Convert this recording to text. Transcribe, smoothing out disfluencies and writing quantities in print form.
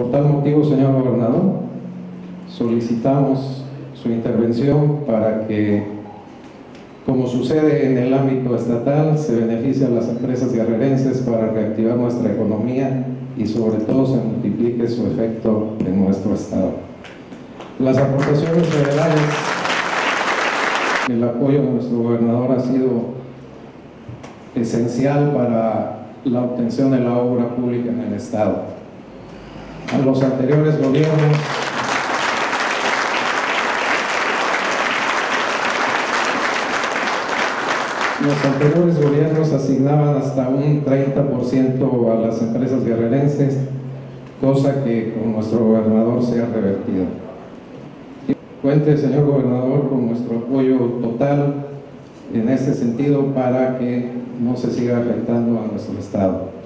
Por tal motivo, señor gobernador, solicitamos su intervención para que, como sucede en el ámbito estatal, se beneficie a las empresas guerrerenses para reactivar nuestra economía y sobre todo se multiplique su efecto en nuestro estado. Las aportaciones federales, el apoyo de nuestro gobernador ha sido esencial para la obtención de la obra pública en el estado. A los anteriores gobiernos asignaban hasta un 30% a las empresas guerrerenses, cosa que con nuestro gobernador se ha revertido. Cuente, señor gobernador, con nuestro apoyo total en este sentido para que no se siga afectando a nuestro estado.